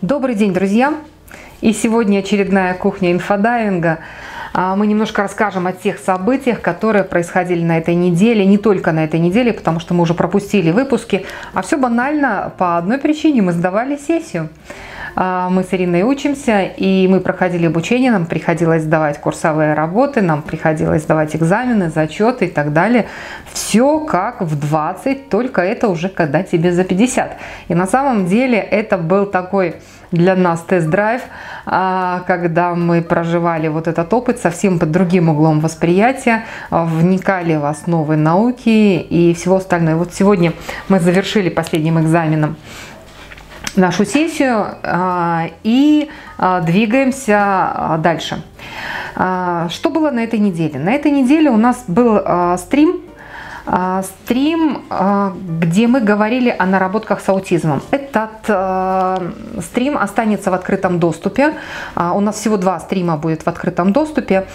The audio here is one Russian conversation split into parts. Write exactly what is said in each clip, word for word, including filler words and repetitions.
Добрый день, друзья! И сегодня очередная кухня инфодайвинга. Мы немножко расскажем о тех событиях, которые происходили на этой неделе, не только на этой неделе, потому что мы уже пропустили выпуски, а все банально по одной причине: мы сдавали сессию. Мы с Ириной учимся, и мы проходили обучение, нам приходилось сдавать курсовые работы, нам приходилось сдавать экзамены, зачеты и так далее. Все как в двадцать, только это уже когда тебе за пятьдесят. И на самом деле это был такой для нас тест-драйв, когда мы проживали вот этот опыт совсем под другим углом восприятия, вникали в основы науки и всего остального. Вот сегодня мы завершили последним экзаменом нашу сессию и двигаемся дальше. Что было на этой неделе? На этой неделе у нас был стрим, стрим, где мы говорили о наработках с аутизмом. Этот стрим останется в открытом доступе. У нас всего два стрима будет в открытом доступе,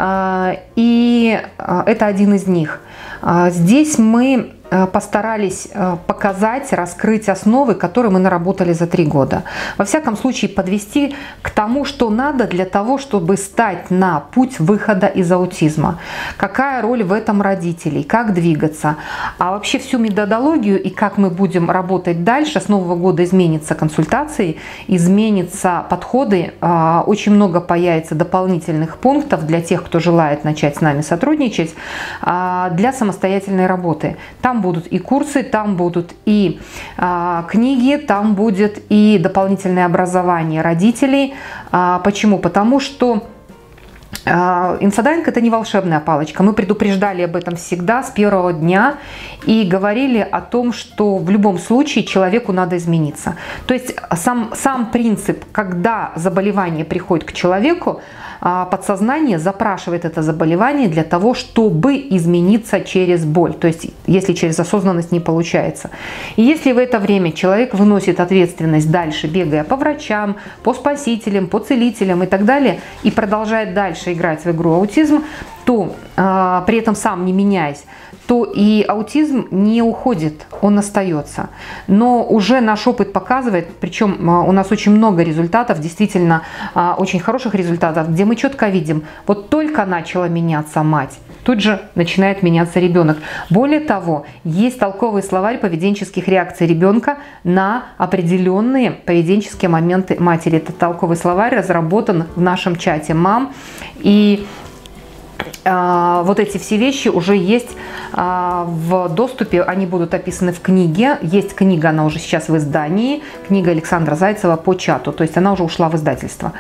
и это один из них. Здесь мы постарались показать, раскрыть основы, которые мы наработали за три года. Во всяком случае, подвести к тому, что надо для того, чтобы стать на путь выхода из аутизма. Какая роль в этом родителей, как двигаться. А вообще всю методологию и как мы будем работать дальше. С нового года изменятся консультации, изменятся подходы. Очень много появится дополнительных пунктов для тех, кто желает начать с нами сотрудничать, для самостоятельной работы. Там будут и курсы, там будут и а, книги, там будет и дополнительное образование родителей. А, почему? Потому что а, инфодайвинг — это не волшебная палочка. Мы предупреждали об этом всегда с первого дня и говорили о том, что в любом случае человеку надо измениться. То есть сам, сам принцип, когда заболевание приходит к человеку, подсознание запрашивает это заболевание для того, чтобы измениться через боль. То есть, если через осознанность не получается. И если в это время человек выносит ответственность дальше, бегая по врачам, по спасителям, по целителям и так далее, и продолжает дальше играть в игру аутизм, то э, при этом сам не меняясь, то и аутизм не уходит, он остается. Но уже наш опыт показывает, причем у нас очень много результатов, действительно очень хороших результатов, где мы четко видим, вот только начала меняться мать, тут же начинает меняться ребенок. Более того, есть толковый словарь поведенческих реакций ребенка на определенные поведенческие моменты матери. Этот толковый словарь разработан в нашем чате мам, и вот эти все вещи уже есть в доступе, они будут описаны в книге. Есть книга, она уже сейчас в издании, книга Александра Зайцева по чату, то есть она уже ушла в издательство.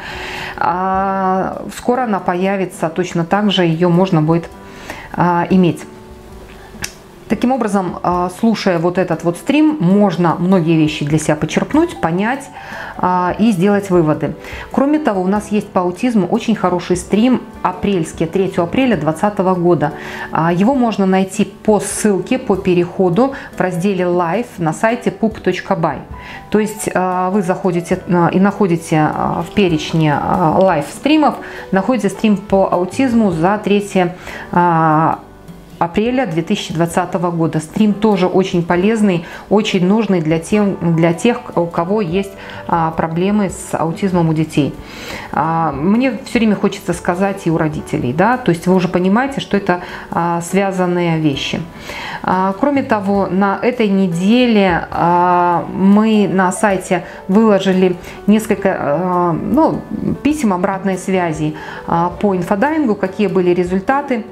Скоро она появится, точно так же ее можно будет иметь. Таким образом, слушая вот этот вот стрим, можно многие вещи для себя почерпнуть, понять и сделать выводы. Кроме того, у нас есть по аутизму очень хороший стрим апрельский, третьего апреля две тысячи двадцатого года. Его можно найти по ссылке, по переходу в разделе Live на сайте пуп точка бай. То есть вы заходите и находите в перечне лайв-стримов, находите стрим по аутизму за третье апреля две тысячи двадцатого года. Стрим тоже очень полезный, очень нужный для, тем, для тех, у кого есть а, проблемы с аутизмом у детей. А, мне все время хочется сказать и у родителей, да, то есть вы уже понимаете, что это а, связанные вещи. А, кроме того, на этой неделе а, мы на сайте выложили несколько а, ну, писем обратной связи а, по инфодайвингу, какие были результаты.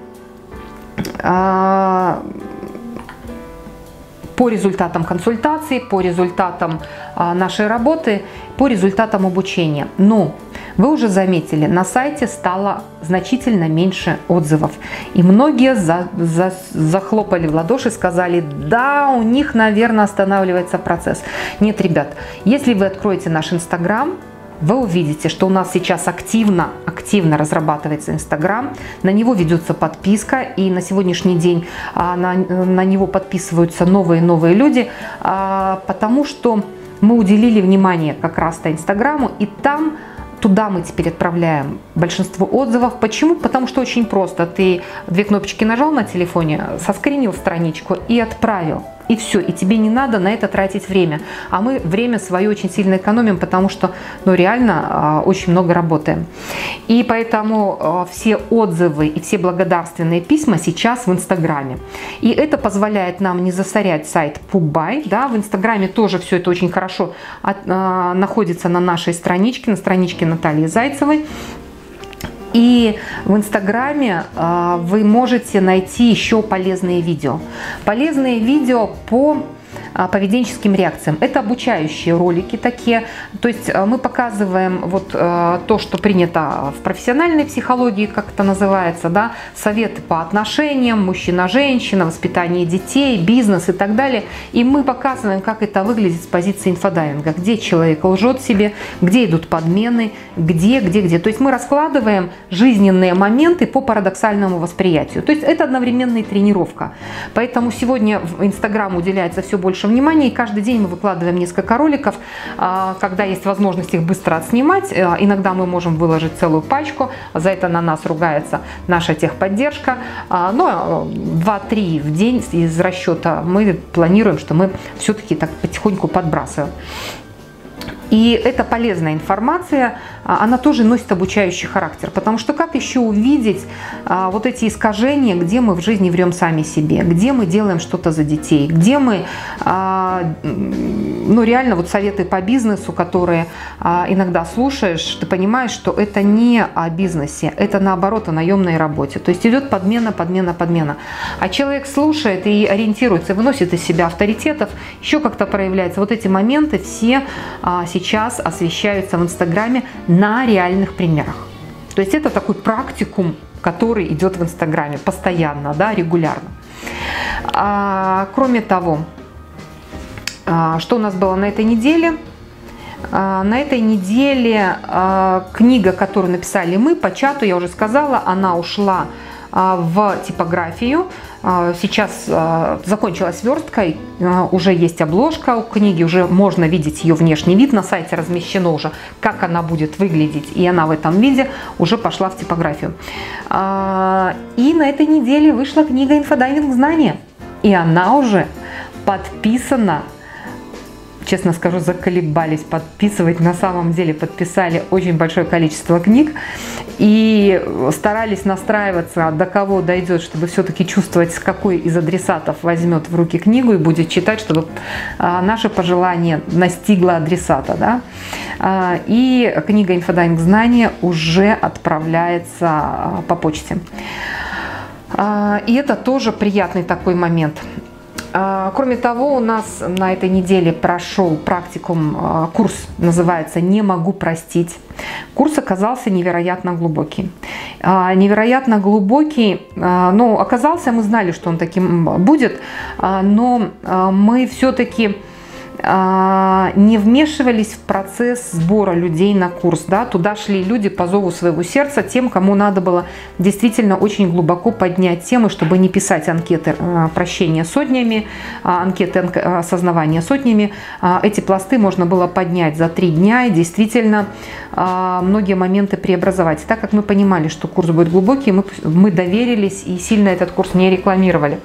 По результатам консультаций, по результатам нашей работы, по результатам обучения. Но вы уже заметили, на сайте стало значительно меньше отзывов. И многие за, за, захлопали в ладоши, сказали: да, у них, наверное, останавливается процесс. Нет, ребят, если вы откроете наш Инстаграм, вы увидите, что у нас сейчас активно, активно разрабатывается Инстаграм, на него ведется подписка, и на сегодняшний день а, на, на него подписываются новые и новые люди, а, потому что мы уделили внимание как раз-то Инстаграму, и там, туда мы теперь отправляем большинство отзывов. Почему? Потому что очень просто. Ты две кнопочки нажал на телефоне, соскринил страничку и отправил. И все, и тебе не надо на это тратить время. А мы время свое очень сильно экономим, потому что, ну, реально очень много работаем. И поэтому все отзывы и все благодарственные письма сейчас в Инстаграме. И это позволяет нам не засорять сайт Пубай. Да? В Инстаграме тоже все это очень хорошо от, а, находится на нашей страничке, на страничке Натальи Зайцевой. И в Инстаграме э, вы можете найти еще полезные видео. Полезные видео по э, поведенческим реакциям. Это обучающие ролики такие. То есть э, мы показываем вот э, то, что принято в профессиональной психологии, как это называется, да, советы по отношениям, мужчина-женщина, воспитание детей, бизнес и так далее. И мы показываем, как это выглядит с позиции инфодайвинга, где человек лжет себе, где идут подмены, где, где, где. То есть мы раскладываем жизненные моменты по парадоксальному восприятию. То есть это одновременная тренировка. Поэтому сегодня в Инстаграм уделяется все больше внимания, и каждый день мы выкладываем несколько роликов, когда есть возможность их быстро отснимать. Иногда мы можем выложить целую пачку, за это на нас ругается наша техподдержка. Но два-три в день из расчета мы планируем, что мы все-таки так потихоньку подбрасываем. И эта полезная информация, она тоже носит обучающий характер, потому что как еще увидеть а, вот эти искажения, где мы в жизни врем сами себе, где мы делаем что-то за детей, где мы, а, ну реально вот советы по бизнесу, которые а, иногда слушаешь, ты понимаешь, что это не о бизнесе, это наоборот о наемной работе. То есть идет подмена, подмена, подмена. А человек слушает и ориентируется, выносит из себя авторитетов, еще как-то проявляется. Вот эти моменты все а, сейчас освещаются в Инстаграме на реальных примерах. То есть это такой практикум, который идет в Инстаграме постоянно, да, регулярно. А, кроме того, а, что у нас было на этой неделе? А, на этой неделе а, книга, которую написали мы по чату, я уже сказала, она ушла а, в типографию. Сейчас закончилась сверстка, уже есть обложка у книги, уже можно видеть ее внешний вид, на сайте размещено уже, как она будет выглядеть, и она в этом виде уже пошла в типографию. И на этой неделе вышла книга «Инфодайвинг. Знания», и она уже подписана. Честно скажу, заколебались подписывать. На самом деле подписали очень большое количество книг и старались настраиваться, до кого дойдет, чтобы все-таки чувствовать, с какой из адресатов возьмет в руки книгу и будет читать, чтобы наше пожелание настигло адресата. Да? И книга «Инфодайвинг. Знания» уже отправляется по почте. И это тоже приятный такой момент. Кроме того, у нас на этой неделе прошел практикум, курс называется «Не могу простить». Курс оказался невероятно глубокий. Невероятно глубокий, ну, оказался, мы знали, что он таким будет, но мы все-таки не вмешивались в процесс сбора людей на курс. Да? Туда шли люди по зову своего сердца, тем, кому надо было действительно очень глубоко поднять темы, чтобы не писать анкеты прощения сотнями, анкеты осознавания сотнями. Эти пласты можно было поднять за три дня и действительно многие моменты преобразовать. Так как мы понимали, что курс будет глубокий, мы, мы доверились и сильно этот курс не рекламировали.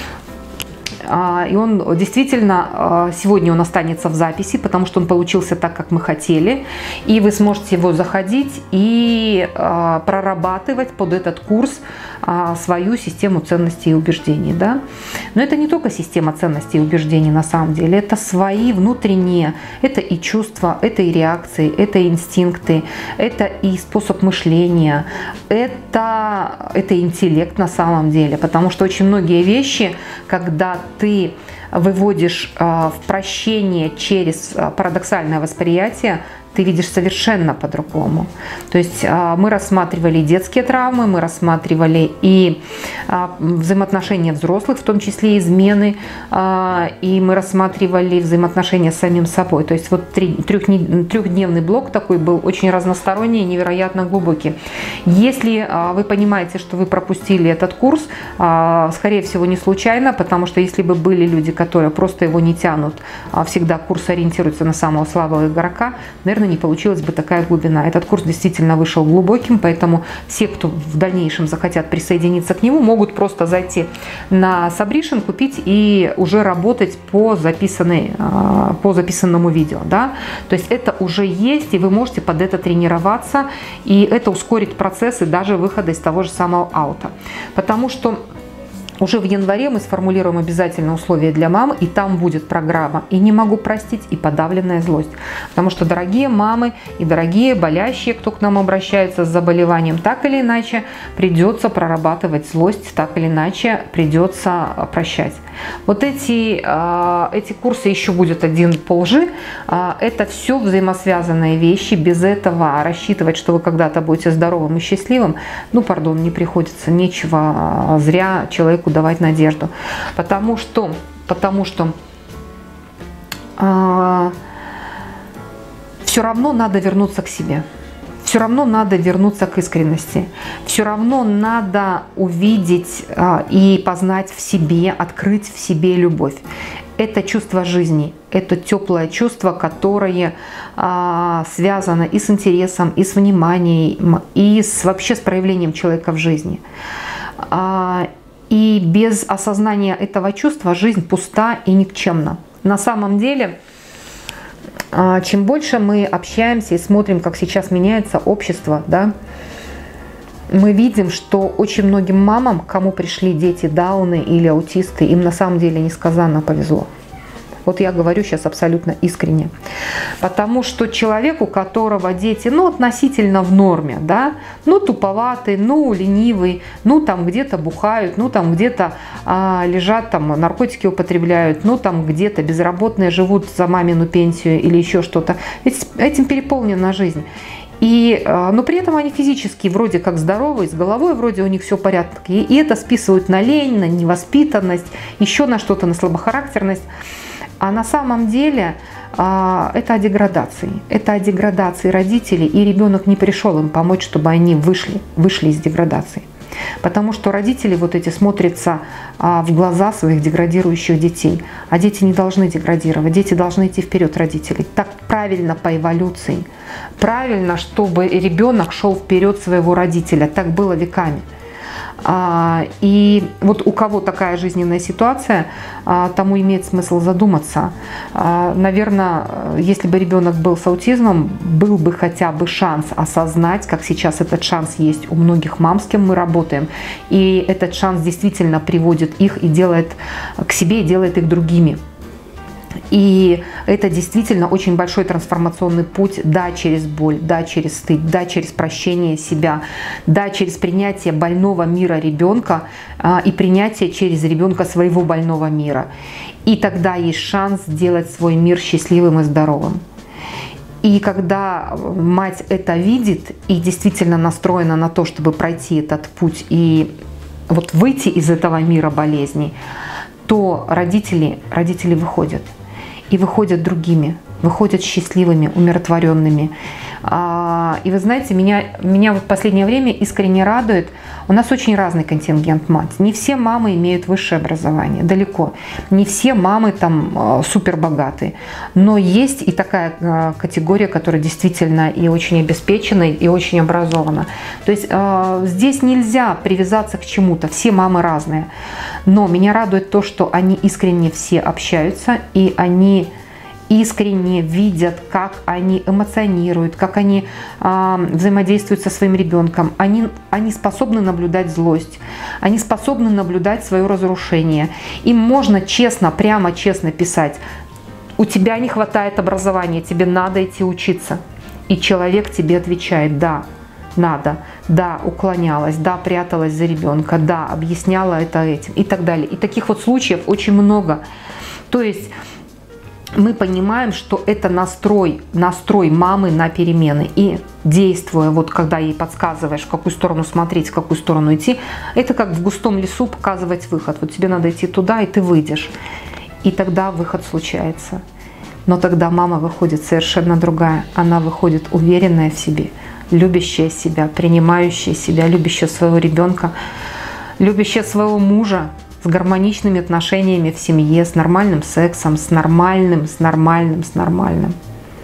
И он действительно, сегодня он останется в записи, потому что он получился так, как мы хотели. И вы сможете его заходить и прорабатывать под этот курс свою систему ценностей и убеждений. Да? Но это не только система ценностей и убеждений на самом деле, это свои внутренние, это и чувства, это и реакции, это и инстинкты, это и способ мышления, это, это интеллект на самом деле. Потому что очень многие вещи, когда ты выводишь в прощение через парадоксальное восприятие, ты видишь совершенно по-другому. То есть мы рассматривали и детские травмы, мы рассматривали и взаимоотношения взрослых, в том числе измены, и мы рассматривали взаимоотношения с самим собой. То есть вот трехдневный блок такой был очень разносторонний и невероятно глубокий. Если вы понимаете, что вы пропустили этот курс, скорее всего не случайно, потому что если бы были люди, которые просто его не тянут, а всегда курс ориентируется на самого слабого игрока, наверное, не получилась бы такая глубина. Этот курс действительно вышел глубоким, поэтому все, кто в дальнейшем захотят присоединиться к нему, могут просто зайти на Sabrition, купить и уже работать по, записанной, по записанному видео. Да? То есть это уже есть, и вы можете под это тренироваться, и это ускорит процессы даже выхода из того же самого аута. Потому что уже в январе мы сформулируем обязательно условия для мам, и там будет программа «И не могу простить», и «Подавленная злость». Потому что, дорогие мамы и дорогие болящие, кто к нам обращается с заболеванием, так или иначе придется прорабатывать злость, так или иначе придется прощать. Вот эти, эти курсы, еще будет один по лжи, это все взаимосвязанные вещи. Без этого рассчитывать, что вы когда-то будете здоровым и счастливым, ну, пардон, не приходится, нечего зря человеку давать надежду. Потому что, потому что э, все равно надо вернуться к себе. Все равно надо вернуться к искренности. Все равно надо увидеть э, и познать в себе, открыть в себе любовь. Это чувство жизни, это теплое чувство, которое а, связано и с интересом, и с вниманием, и с, вообще с проявлением человека в жизни. А, и без осознания этого чувства жизнь пуста и никчемна. На самом деле, а, чем больше мы общаемся и смотрим, как сейчас меняется общество, да, мы видим, что очень многим мамам, кому пришли дети дауны или аутисты, им на самом деле несказанно повезло. Вот я говорю сейчас абсолютно искренне. Потому что человек, у которого дети, ну, относительно в норме, да, ну, туповатый, ну, ленивый, ну, там где-то бухают, ну, там где-то а, лежат, там, наркотики употребляют, ну, там где-то безработные живут за мамину пенсию или еще что-то. Этим переполнена жизнь. И, но при этом они физически вроде как здоровые, с головой вроде у них все в порядке. И это списывают на лень, на невоспитанность, еще на что-то, на слабохарактерность. А на самом деле это о деградации. Это о деградации родителей, и ребенок не пришел им помочь, чтобы они вышли, вышли из деградации. Потому что родители вот эти смотрятся в глаза своих деградирующих детей. А дети не должны деградировать, дети должны идти вперед родителей. Так правильно по эволюции. Правильно, чтобы ребенок шел вперед своего родителя. Так было веками. И вот у кого такая жизненная ситуация, тому имеет смысл задуматься. Наверное, если бы ребенок был с аутизмом, был бы хотя бы шанс осознать, как сейчас этот шанс есть у многих мам, с кем мы работаем. И этот шанс действительно приводит их и делает к себе, и делает их другими. И это действительно очень большой трансформационный путь, да, через боль, да, через стыд, да, через прощение себя, да, через принятие больного мира ребенка а, и принятие через ребенка своего больного мира. И тогда есть шанс сделать свой мир счастливым и здоровым. И когда мать это видит и действительно настроена на то, чтобы пройти этот путь и вот выйти из этого мира болезней, то родители, родители выходят. И выходят другими, выходят счастливыми, умиротворенными. И вы знаете, меня, меня вот в последнее время искренне радует, у нас очень разный контингент мать. Не все мамы имеют высшее образование, далеко. Не все мамы там супер богатые. Но есть и такая категория, которая действительно и очень обеспечена, и очень образована. То есть здесь нельзя привязаться к чему-то, все мамы разные. Но меня радует то, что они искренне все общаются, и они искренне видят, как они эмоционируют, как они э, взаимодействуют со своим ребенком. Они, они способны наблюдать злость, они способны наблюдать свое разрушение. Им можно честно, прямо честно писать: у тебя не хватает образования, тебе надо идти учиться. И человек тебе отвечает: да, надо, да, уклонялась, да, пряталась за ребенка, да, объясняла это этим и так далее. И таких вот случаев очень много. То есть мы понимаем, что это настрой, настрой мамы на перемены. И действуя, вот когда ей подсказываешь, в какую сторону смотреть, в какую сторону идти, это как в густом лесу показывать выход. Вот тебе надо идти туда, и ты выйдешь. И тогда выход случается. Но тогда мама выходит совершенно другая. Она выходит уверенная в себе, любящая себя, принимающая себя, любящая своего ребенка, любящая своего мужа, с гармоничными отношениями в семье, с нормальным сексом, с нормальным, с нормальным, с нормальным.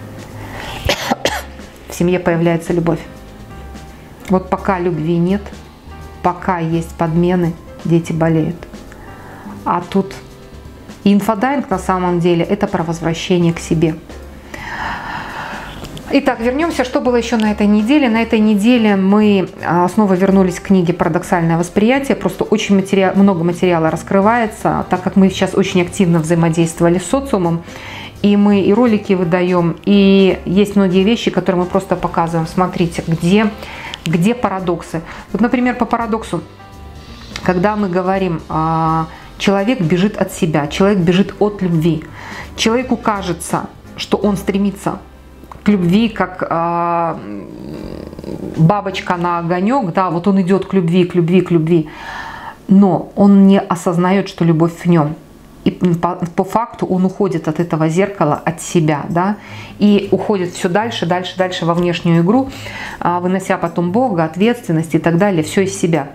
В семье появляется любовь. Вот пока любви нет, пока есть подмены, дети болеют. А тут инфодайинг на самом деле это про возвращение к себе. Итак, вернемся, что было еще на этой неделе. На этой неделе мы снова вернулись к книге «Парадоксальное восприятие». Просто очень матери... много материала раскрывается, так как мы сейчас очень активно взаимодействовали с социумом. И мы и ролики выдаем, и есть многие вещи, которые мы просто показываем. Смотрите, где, где парадоксы. Вот, например, по парадоксу, когда мы говорим, человек бежит от себя, человек бежит от любви. Человеку кажется, что он стремится к любви, как бабочка на огонек, да, вот он идет к любви, к любви, к любви, но он не осознает, что любовь в нем. И по, по факту он уходит от этого зеркала, от себя, да, и уходит все дальше, дальше, дальше во внешнюю игру, вынося потом Бога, ответственность и так далее, все из себя.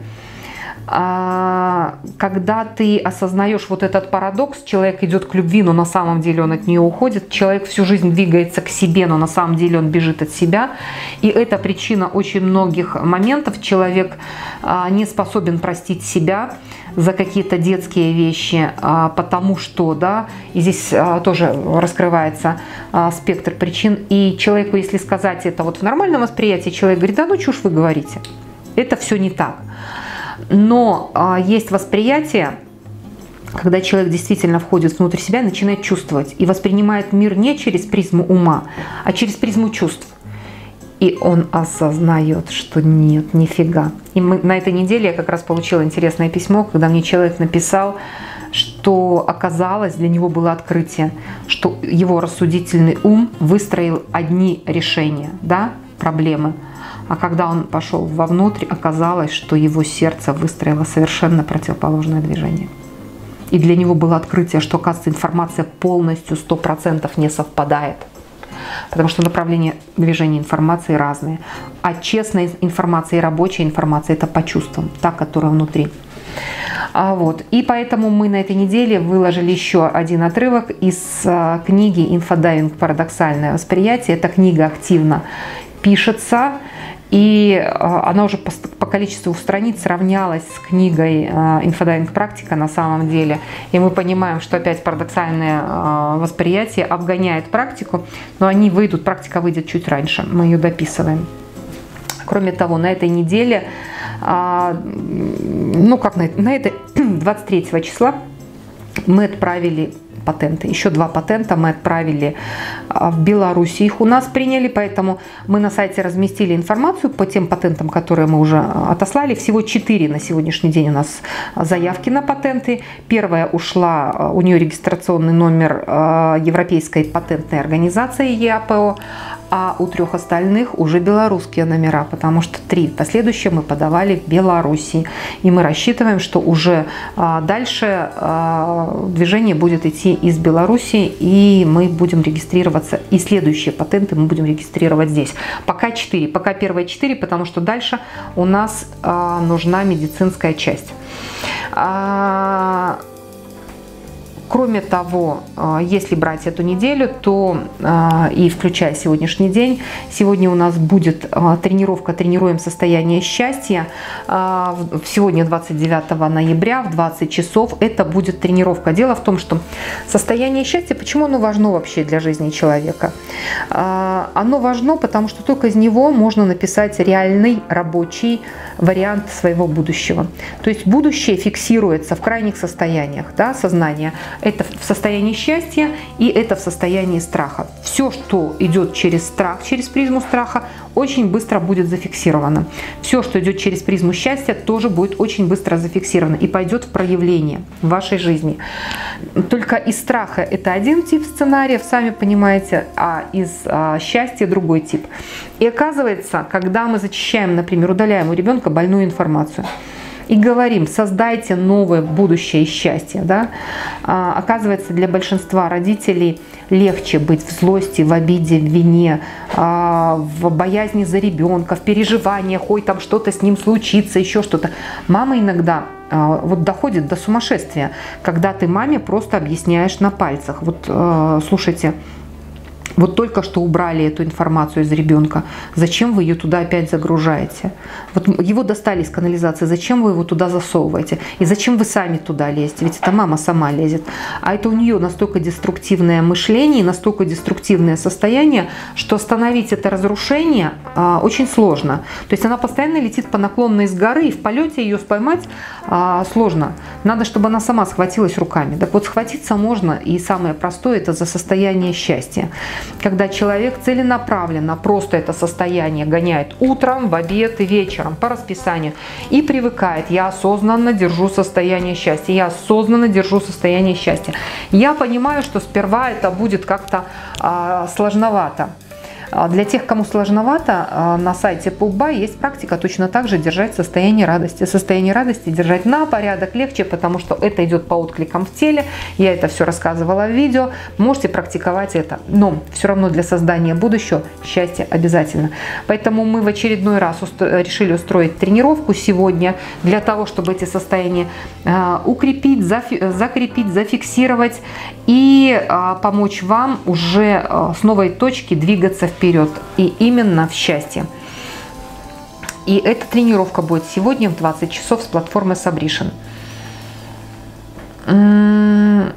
Когда ты осознаешь вот этот парадокс, человек идет к любви, но на самом деле он от нее уходит, человек всю жизнь двигается к себе, но на самом деле он бежит от себя, и это причина очень многих моментов. Человек не способен простить себя за какие-то детские вещи, потому что, да, и здесь тоже раскрывается спектр причин, и человеку, если сказать это вот в нормальном восприятии, человек говорит: да ну чушь вы говорите, это все не так. Но а, есть восприятие, когда человек действительно входит внутрь себя и начинает чувствовать, и воспринимает мир не через призму ума, а через призму чувств. И он осознает, что нет, нифига. И мы, на этой неделе я как раз получила интересное письмо, когда мне человек написал, что оказалось, для него было открытие, что его рассудительный ум выстроил одни решения, да, проблемы. А когда он пошел вовнутрь, оказалось, что его сердце выстроило совершенно противоположное движение. И для него было открытие, что, оказывается, информация полностью сто процентов не совпадает. Потому что направления движения информации разные. А честная информация и рабочая информация – это по чувствам, та, которая внутри. А вот. И поэтому мы на этой неделе выложили еще один отрывок из книги «Инфодайинг. Парадоксальное восприятие». Эта книга активно пишется, и она уже по, по количеству страниц сравнялась с книгой «Инфодайинг. Практика» на самом деле. И мы понимаем, что опять парадоксальное восприятие обгоняет практику, но они выйдут, практика выйдет чуть раньше, мы ее дописываем. Кроме того, на этой неделе, ну как на, на этой двадцать третьего числа мы отправили патенты. Еще два патента мы отправили в Беларусь. Их у нас приняли, поэтому мы на сайте разместили информацию по тем патентам, которые мы уже отослали. Всего четыре на сегодняшний день у нас заявки на патенты. Первая ушла, у нее регистрационный номер Европейской патентной организации ЕАПО, а у трех остальных уже белорусские номера, потому что три последующие мы подавали в Беларуси. И мы рассчитываем, что уже дальше движение будет идти из Беларуси, и мы будем регистрироваться, и следующие патенты мы будем регистрировать здесь. Пока четыре, пока первые четыре, потому что дальше у нас нужна медицинская часть. Кроме того, если брать эту неделю, то и включая сегодняшний день, сегодня у нас будет тренировка «Тренируем состояние счастья». Сегодня двадцать девятого ноября в двадцать часов. Это будет тренировка. Дело в том, что состояние счастья, почему оно важно вообще для жизни человека? Оно важно, потому что только из него можно написать реальный рабочий вариант своего будущего. То есть будущее фиксируется в крайних состояниях, да, сознания. Это в состоянии счастья и это в состоянии страха. Все, что идет через страх, через призму страха, очень быстро будет зафиксировано. Все, что идет через призму счастья, тоже будет очень быстро зафиксировано и пойдет в проявление в вашей жизни. Только из страха это один тип сценариев, сами понимаете, а из а, счастья другой тип. И оказывается, когда мы зачищаем, например, удаляем у ребенка больную информацию, и говорим: создайте новое будущее счастья, да? А, оказывается, для большинства родителей легче быть в злости, в обиде, в вине, а, в боязни за ребенка, в переживаниях, ой, там что-то с ним случится, еще что-то. Мама иногда вот доходит до сумасшествия, когда ты маме просто объясняешь на пальцах. Вот слушайте, вот только что убрали эту информацию из ребенка. Зачем вы ее туда опять загружаете? Вот его достали из канализации. Зачем вы его туда засовываете? И зачем вы сами туда лезете? Ведь это мама сама лезет. А это у нее настолько деструктивное мышление, настолько деструктивное состояние, что остановить это разрушение а, очень сложно. То есть она постоянно летит по наклонной с горы, и в полете ее поймать а, сложно. Надо, чтобы она сама схватилась руками. Так вот, схватиться можно, и самое простое – это за состояние счастья. Когда человек целенаправленно просто это состояние гоняет утром, в обед и вечером по расписанию и привыкает. Я осознанно держу состояние счастья. Я осознанно держу состояние счастья. Я понимаю, что сперва это будет как-то а, сложновато. Для тех, кому сложновато, на сайте Пулбай есть практика точно так же держать состояние радости. Состояние радости держать на порядок легче, потому что это идет по откликам в теле. Я это все рассказывала в видео. Можете практиковать это. Но все равно для создания будущего счастье обязательно. Поэтому мы в очередной раз решили устроить тренировку сегодня для того, чтобы эти состояния укрепить, закрепить, зафиксировать и помочь вам уже с новой точки двигаться вперед. Вперед, и именно в счастье. И эта тренировка будет сегодня в двадцать часов с платформы Sabrition. В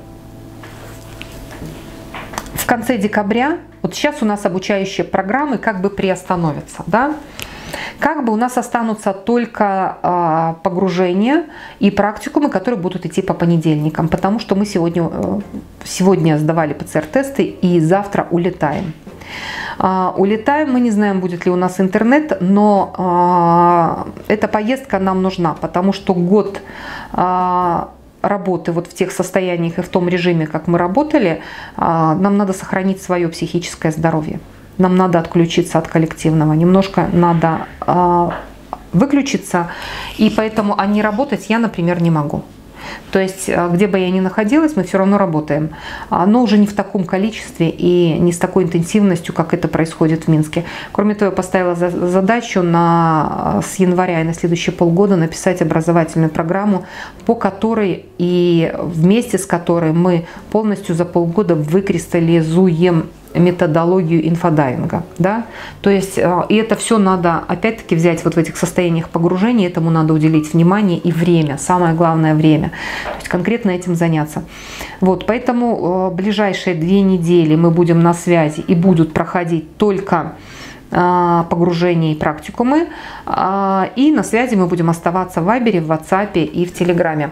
конце декабря, вот сейчас у нас обучающие программы как бы приостановятся, да? Как бы у нас останутся только э, погружения и практикумы, которые будут идти по понедельникам, потому что мы сегодня, э, сегодня сдавали ПЦР-тесты и завтра улетаем. Uh, улетаем, мы не знаем, будет ли у нас интернет, но uh, эта поездка нам нужна, потому что год uh, работы вот в тех состояниях и в том режиме, как мы работали, uh, нам надо сохранить свое психическое здоровье. Нам надо отключиться от коллективного, немножко надо uh, выключиться, и поэтому а не работать я, например, не могу. То есть, где бы я ни находилась, мы все равно работаем. Но уже не в таком количестве и не с такой интенсивностью, как это происходит в Минске. Кроме того, я поставила задачу на, с января и на следующие полгода написать образовательную программу, по которой и вместе с которой мы полностью за полгода выкристаллизуем методологию инфодайвинга, да, то есть и это все надо опять-таки взять вот в этих состояниях погружения, этому надо уделить внимание и время, самое главное время, то есть конкретно этим заняться. Вот, поэтому ближайшие две недели мы будем на связи и будут проходить только погружения и практикумы, и на связи мы будем оставаться в Вайбере, в WhatsApp и в Телеграме.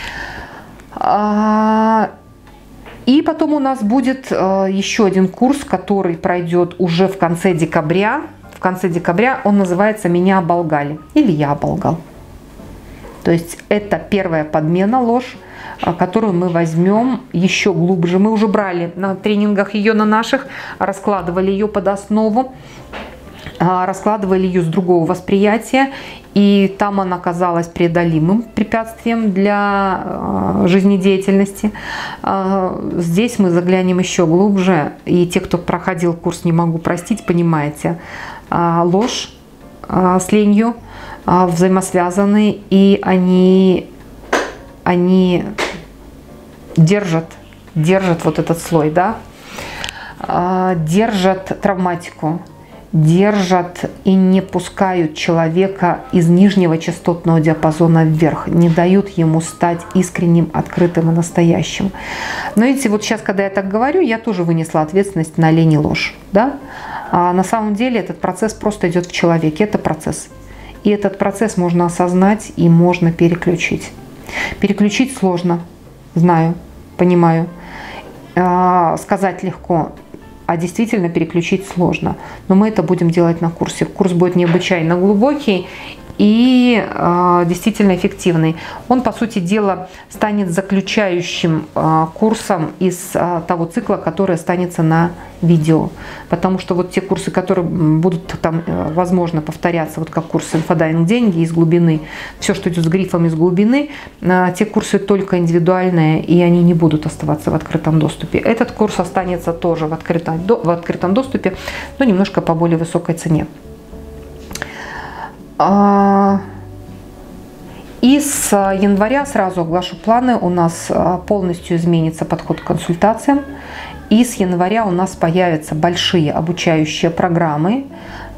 И потом у нас будет э, еще один курс, который пройдет уже в конце декабря. В конце декабря он называется «Меня оболгали» или «Я оболгал». То есть это первая подмена, ложь, э, которую мы возьмем еще глубже. Мы уже брали на тренингах ее на наших, раскладывали ее под основу, э, раскладывали ее с другого восприятия. И там она оказалась преодолимым препятствием для э, жизнедеятельности. Э, здесь мы заглянем еще глубже. И те, кто проходил курс «Не могу простить», понимаете, э, ложь э, с ленью э, взаимосвязаны, и они, они держат, держат вот этот слой, да? э, держат травматику. Держат и не пускают человека из нижнего частотного диапазона вверх, не дают ему стать искренним, открытым и настоящим. Но видите, вот сейчас, когда я так говорю, я тоже вынесла ответственность на лень и ложь. Да? А на самом деле этот процесс просто идет в человеке, это процесс. И этот процесс можно осознать и можно переключить. Переключить сложно, знаю, понимаю. А, сказать легко. А действительно переключить сложно. Но мы это будем делать на курсе. Курс будет необычайно глубокий и э, действительно эффективный. Он, по сути дела, станет заключающим э, курсом из э, того цикла, который останется на видео. Потому что вот те курсы, которые будут там, э, возможно, повторяться, вот как курс «Инфодайвинг. Деньги» из глубины, все, что идет с грифом из глубины, э, те курсы только индивидуальные, и они не будут оставаться в открытом доступе. Этот курс останется тоже в открытом, в открытом доступе, но немножко по более высокой цене. И И с января, сразу оглашу планы, у нас полностью изменится подход к консультациям. И с января у нас появятся большие обучающие программы.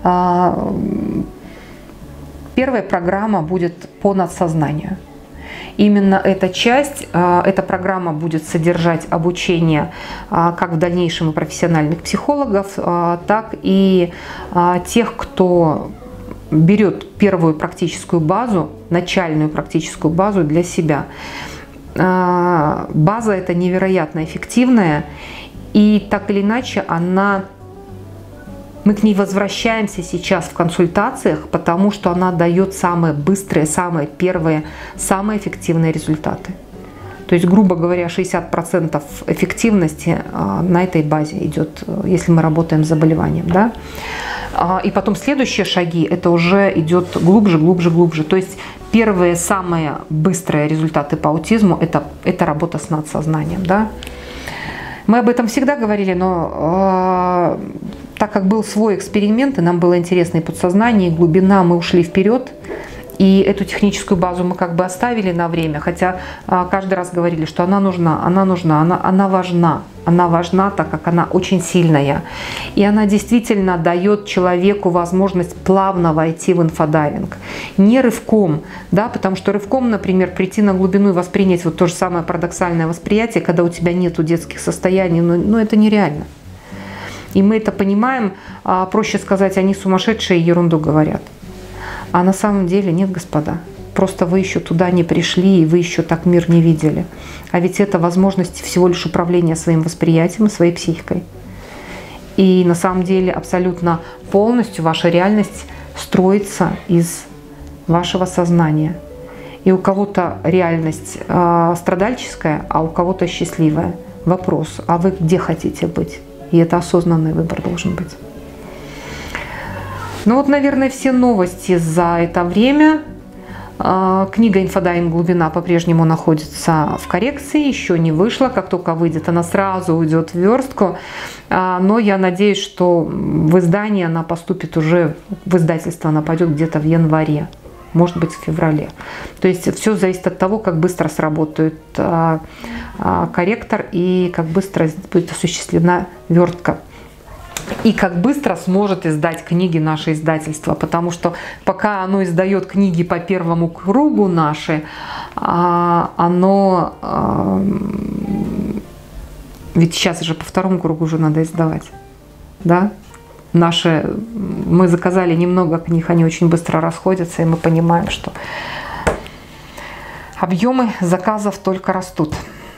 Первая программа будет по надсознанию. Именно эта часть, эта программа будет содержать обучение как в дальнейшем и профессиональных психологов, так и тех, кто берет первую практическую базу, начальную практическую базу для себя. База эта невероятно эффективная, и так или иначе она, мы к ней возвращаемся сейчас в консультациях, потому что она дает самые быстрые, самые первые, самые эффективные результаты. То есть, грубо говоря, шестьдесят процентов эффективности на этой базе идет, если мы работаем с заболеванием. Да? И потом следующие шаги, это уже идет глубже, глубже, глубже. То есть первые самые быстрые результаты по аутизму это, это работа с надсознанием. Да? Мы об этом всегда говорили, но э, так как был свой эксперимент, и нам было интересно и подсознание, и глубина, мы ушли вперед. И эту техническую базу мы как бы оставили на время, хотя а, каждый раз говорили, что она нужна, она нужна, она, она важна. Она важна, так как она очень сильная. И она действительно дает человеку возможность плавно войти в инфодайвинг. Не рывком, да, потому что рывком, например, прийти на глубину и воспринять вот то же самое парадоксальное восприятие, когда у тебя нету детских состояний, ну, ну это нереально. И мы это понимаем, а, проще сказать, они сумасшедшие, ерунду говорят. А на самом деле нет, господа. Просто вы еще туда не пришли, и вы еще так мир не видели. А ведь это возможность всего лишь управления своим восприятием и своей психикой. И на самом деле абсолютно полностью ваша реальность строится из вашего сознания. И у кого-то реальность э, страдальческая, а у кого-то счастливая. Вопрос, а вы где хотите быть? И это осознанный выбор должен быть. Ну вот, наверное, все новости за это время. Книга «Инфодайвинг. Глубина» по-прежнему находится в коррекции, еще не вышла. Как только выйдет, она сразу уйдет в верстку. Но я надеюсь, что в издание она поступит уже, в издательство она пойдет где-то в январе, может быть, в феврале. То есть все зависит от того, как быстро сработает корректор и как быстро будет осуществлена вертка. И как быстро сможет издать книги наше издательство, потому что пока оно издает книги по первому кругу наши, оно, ведь сейчас же по второму кругу уже надо издавать, да? Наши, мы заказали немного книг, они очень быстро расходятся, и мы понимаем, что объемы заказов только растут.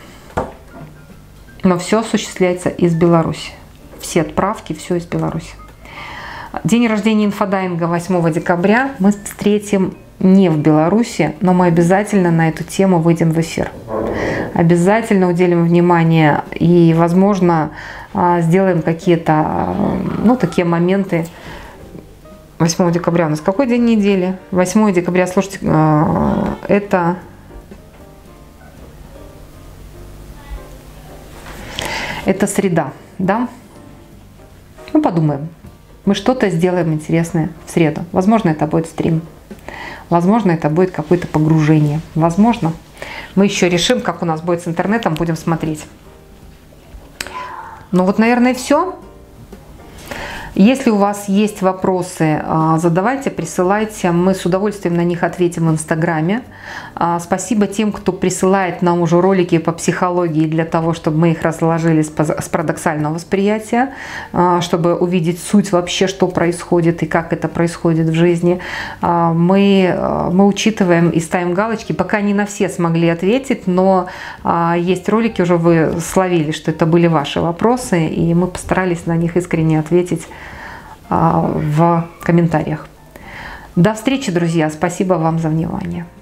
Но все осуществляется из Беларуси. Все отправки, все из Беларуси. День рождения инфодайвинга восьмого декабря мы встретим не в Беларуси, но мы обязательно на эту тему выйдем в эфир. Обязательно уделим внимание и, возможно, сделаем какие-то, ну, такие моменты. восьмого декабря у нас какой день недели? восьмого декабря, слушайте, это... Это среда, да? Ну, подумаем. Мы что-то сделаем интересное в среду. Возможно, это будет стрим. Возможно, это будет какое-то погружение. Возможно. Мы еще решим, как у нас будет с интернетом, будем смотреть. Ну вот, наверное, все. Если у вас есть вопросы, задавайте, присылайте. Мы с удовольствием на них ответим в Инстаграме. Спасибо тем, кто присылает нам уже ролики по психологии для того, чтобы мы их разложили с парадоксального восприятия, чтобы увидеть суть вообще, что происходит и как это происходит в жизни. Мы, мы учитываем и ставим галочки. Пока не на все смогли ответить, но есть ролики, уже вы словили, что это были ваши вопросы, и мы постарались на них искренне ответить в комментариях. До встречи, друзья. Спасибо вам за внимание.